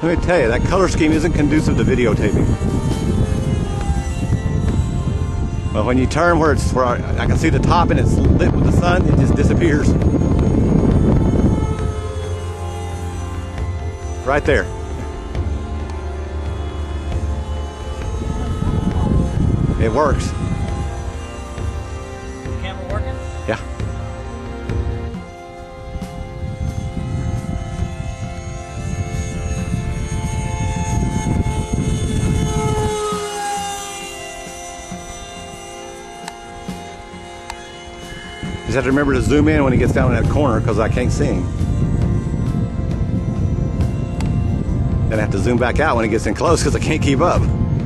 Let me tell you, that color scheme isn't conducive to videotaping. But when you turn where I can see the top and it's lit with the sun, it just disappears. Right there. It works. The camera working? Yeah. Just have to remember to zoom in when he gets down in that corner because I can't see him. Then I have to zoom back out when he gets in close because I can't keep up.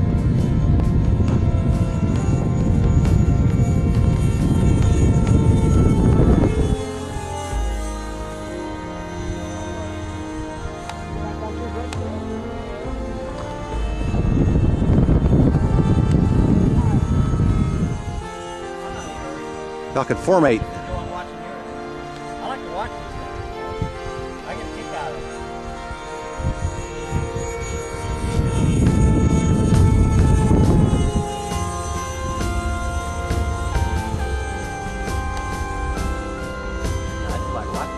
Y'all can formate. I like to watch these things. I get a kick out of it. I just like watching.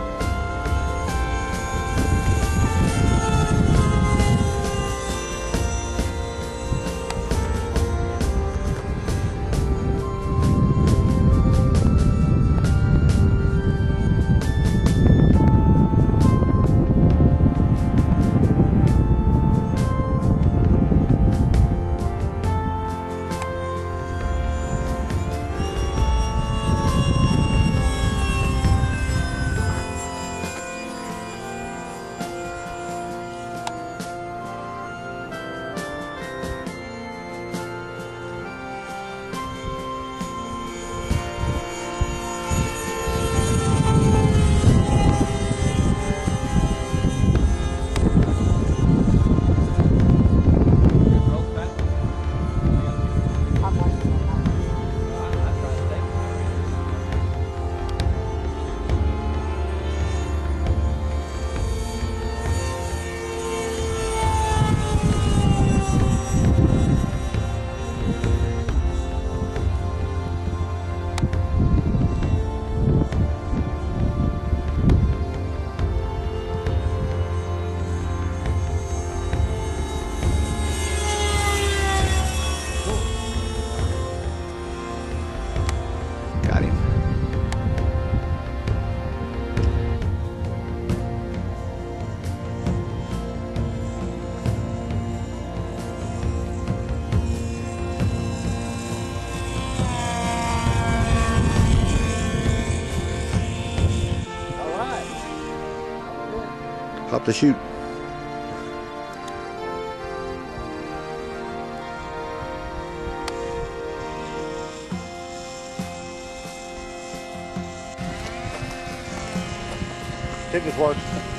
Got him. All right. Pop the chute. It just works.